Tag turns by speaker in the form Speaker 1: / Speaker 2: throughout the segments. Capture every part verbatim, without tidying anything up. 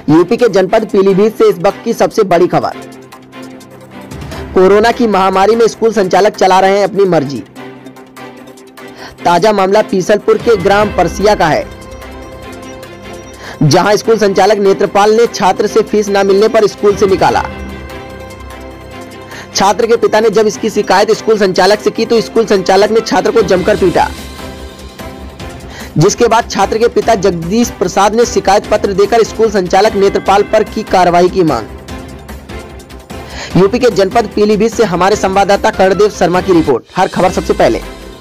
Speaker 1: UP के जनपद पीलीभीत से इस वक्त की सबसे बड़ी खबर। कोरोना की महामारी में स्कूल संचालक चला रहे हैं अपनी मर्जी। ताजा मामला पीसलपुर के ग्राम परसिया का है, जहां स्कूल संचालक नेत्रपाल ने छात्र से फीस न मिलने पर स्कूल से निकाला। छात्र के पिता ने जब इसकी शिकायत स्कूल संचालक से की तो स्कूल संचालक ने छात्र को जमकर पीटा, जिसके बाद छात्र के पिता जगदीश प्रसाद ने शिकायत पत्र देकर स्कूल संचालक नेत्रपाल पर की कार्रवाई की मांग। यूपी के जनपद पीलीभीत से हमारे संवाददाता कर्णदेव शर्मा की रिपोर्ट। हर खबर सबसे पहले।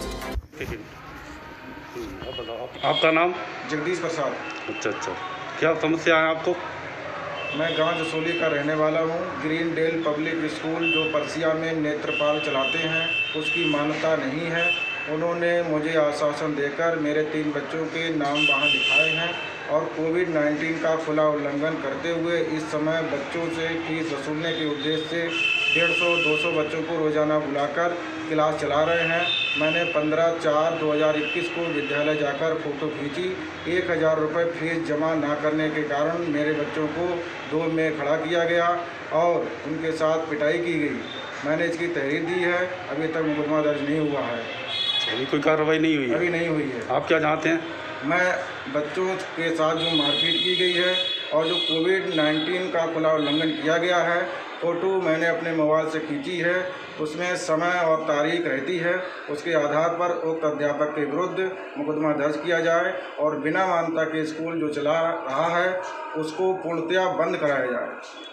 Speaker 2: आपका नाम?
Speaker 3: जगदीश प्रसाद।
Speaker 2: अच्छा अच्छा, क्या समस्या है आपको?
Speaker 3: मैं गांव जसोली का रहने वाला हूं। ग्रीन डेल पब्लिक स्कूल जो परसिया में नेत्रपाल चलाते हैं, उसकी मान्यता नहीं है। उन्होंने मुझे आश्वासन देकर मेरे तीन बच्चों के नाम वहां लिखाए हैं और कोविड नाइन्टीन का खुला उल्लंघन करते हुए इस समय बच्चों से फीस वसूलने के उद्देश्य से डेढ़ सौ दो सौ बच्चों को रोज़ाना बुलाकर क्लास चला रहे हैं। मैंने पंद्रह चार दो हज़ार इक्कीस को विद्यालय जाकर फ़ोटो खींची। एक हज़ार रुपये फीस जमा ना करने के कारण मेरे बच्चों को दो में खड़ा किया गया और उनके साथ पिटाई की गई। मैंने इसकी तहरीर दी है, अभी तक मुकदमा दर्ज नहीं हुआ है।
Speaker 2: अभी कोई कार्रवाई नहीं हुई है?
Speaker 3: अभी नहीं हुई है।
Speaker 2: आप क्या चाहते हैं?
Speaker 3: मैं बच्चों के साथ जो मारपीट की गई है और जो कोविड नाइन्टीन का खुला उल्लंघन किया गया है, फ़ोटो मैंने अपने मोबाइल से खींची है, उसमें समय और तारीख रहती है। उसके आधार पर उक्त अध्यापक के विरुद्ध मुकदमा दर्ज किया जाए और बिना मान्यता के स्कूल जो चला रहा है उसको पूर्णतया बंद कराया जाए।